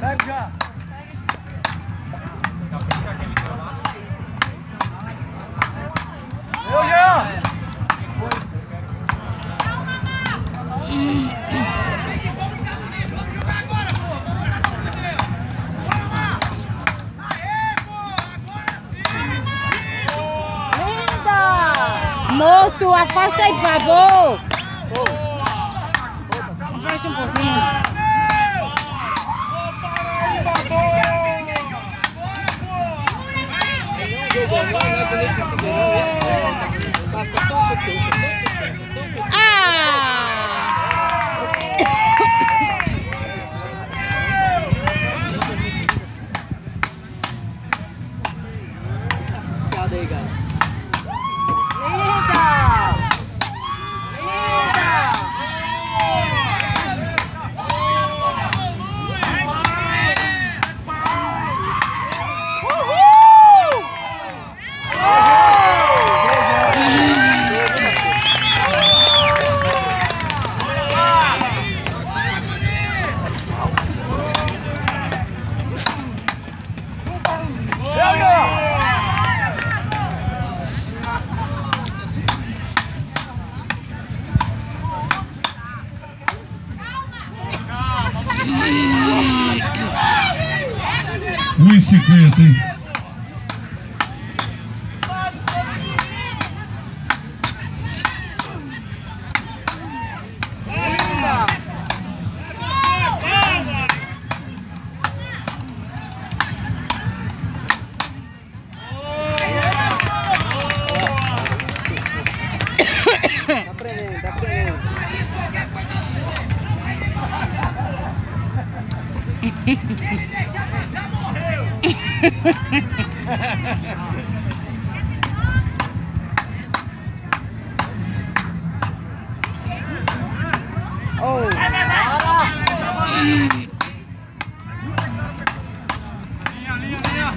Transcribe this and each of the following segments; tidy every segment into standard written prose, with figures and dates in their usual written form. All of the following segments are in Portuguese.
Pega já. Eu já. Moço, afasta aí, por favor. Afasta um pouquinho. Não é bonito desse vídeo, não, isso. Vai ficar tão Cadê aí, galera? R$1,50, hein? Tá aprendendo, tá aprendendo. Já morreu! Oh. Linha.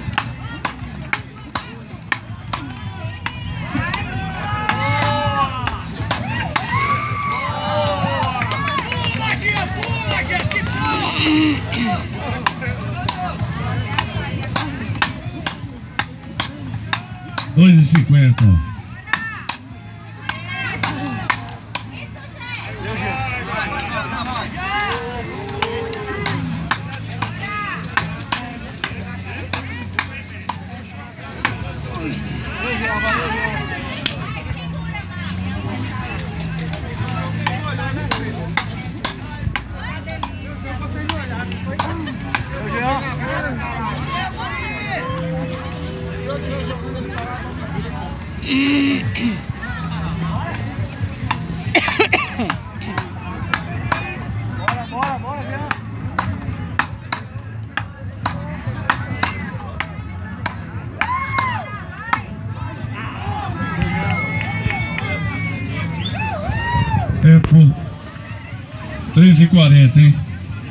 R$2,50. Bora, Jean. Tempo 3,40, hein?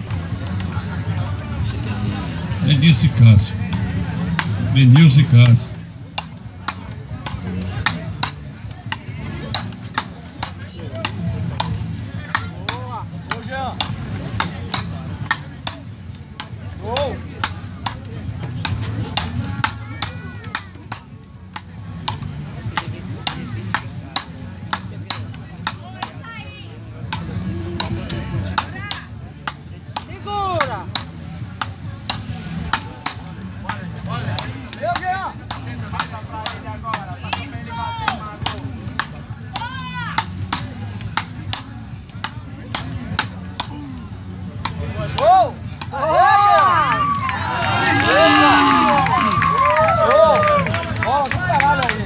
Benício e Cássio. Benilson e Cássio. Ô, Jean. Gol. Segura. Eu, Jean. Gol! Show! Bola do caralho aí.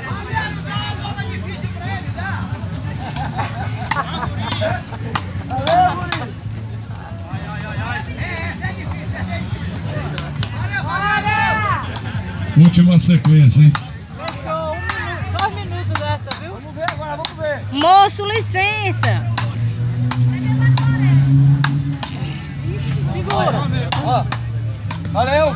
Valeu, guri! Última sequência, hein? Fechou 2 minutos dessa, viu? Vamos ver agora, vamos ver. Moço, licença. Segura. Ó, valeu!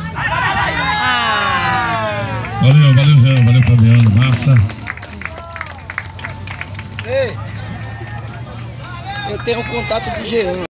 Valeu, Zé. Valeu, Fabiano. Massa. Ei! Eu tenho um contato de Jean.